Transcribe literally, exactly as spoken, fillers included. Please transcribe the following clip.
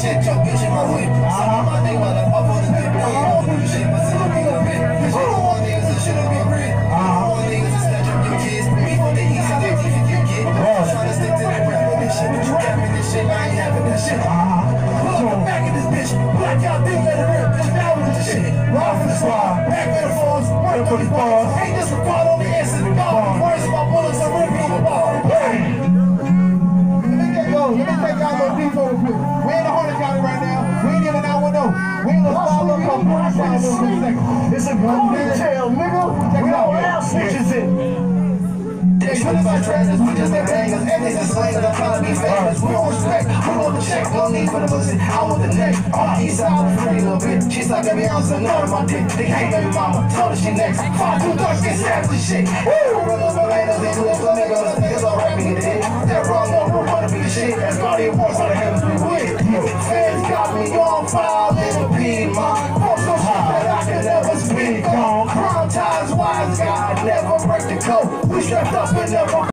shit, your bitch in my whip. Some of my niggas while I pop on the dip. I don't do the shit, but still be a bit. Cause you don't want niggas and shit will be a grit. You don't want niggas to snatch up your kids. Before they eat and they teeth you get. I'm trying to stick to that rap with this shit. But you rapping this shit, I ain't having this shit. Pull up the back of this bitch. Black out, big let it rip. Bitch, now with this shit. Raw from the squad. Back with the phones. Work for these bars. Ain't this a part on the answer to God. Words about bullets and rip on the bar. Yo, let me take y'all a little deep real quick. We in the Harnett County right now. We ain't in an hour, no. We ain't gonna follow up on police down there for a second. It's a good detail, nigga. Check it out. Where else snitches it? They put us on trainers, we just that bangers, and they just slangers, I'm trying to be famous. We don't respect, we want the check, no need for the pussy, I want the neck. On the east side, I'm a pretty little bitch. She's like every ounce of nut on my dick. They hate baby mama, told her she next. Five, two, thugs, get stabbed with shit. Woo! We're those bananas, they do it, some niggas, niggas all rapping in the head. That wrong, no, we're gonna be the shit. That's Guardian Wars on the heavens we with. Fans got me on fire, little P, ma. For some shit that I can never speak on. Crown ties, wise guy, never break the code. We strapped up and never